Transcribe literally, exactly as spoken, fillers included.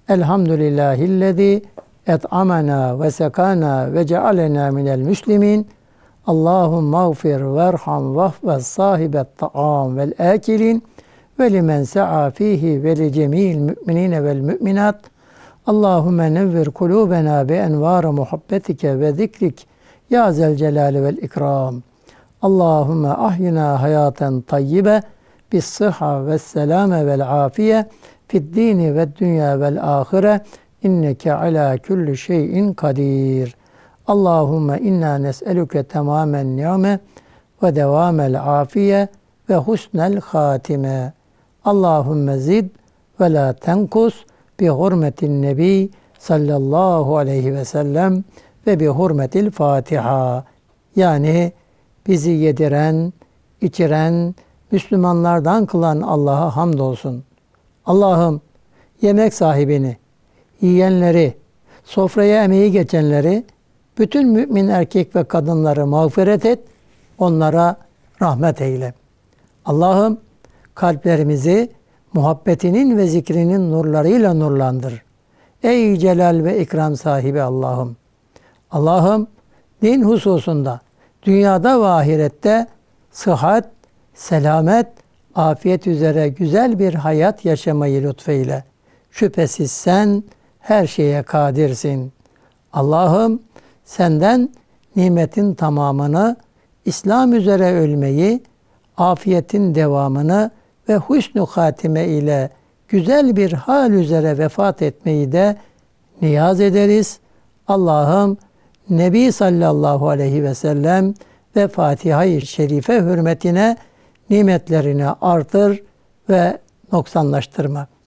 Elhamdülillahillezî et'amena ve sekana ve cealena minel müslimin. Allahümme gfir verham vahfez sahibet ta'am vel akilin ve limen sa'a fihi ve li cemil müminine vel müminat. Allahümme nevvir kulubena bi envar muhabbetike ve zikrik ya zel celali vel ikram. Allahümme ahyina hayaten tayyibe bis sıhha ve selame vel afiye fid dini ve dünya vel ahire inneke ala kulli şeyin kadir. Allahümme inna nes'eluke tamamen ni'me ve devamel afiye ve husnel hatime. Allahümme zid ve la tenkus bi hurmetin nebi sallallahu aleyhi ve sellem ve bi hurmetil Fatiha. Yani bizi yediren, içiren, Müslümanlardan kılan Allah'a hamdolsun. Allah'ım yemek sahibini, yiyenleri, sofraya emeği geçenleri, bütün mümin erkek ve kadınları mağfiret et, onlara rahmet eyle. Allah'ım kalplerimizi muhabbetinin ve zikrinin nurlarıyla nurlandır. Ey celal ve ikram sahibi Allah'ım. Allah'ım din hususunda, dünyada ve ahirette sıhhat, selamet, afiyet üzere güzel bir hayat yaşamayı lütfeyle. Şüphesiz sen her şeye kadirsin. Allah'ım senden nimetin tamamını, İslam üzere ölmeyi, afiyetin devamını ve husn-u hatime ile güzel bir hal üzere vefat etmeyi de niyaz ederiz. Allah'ım Nebi sallallahu aleyhi ve sellem ve Fatiha-i Şerife hürmetine nimetlerini artır ve noksanlaştırma.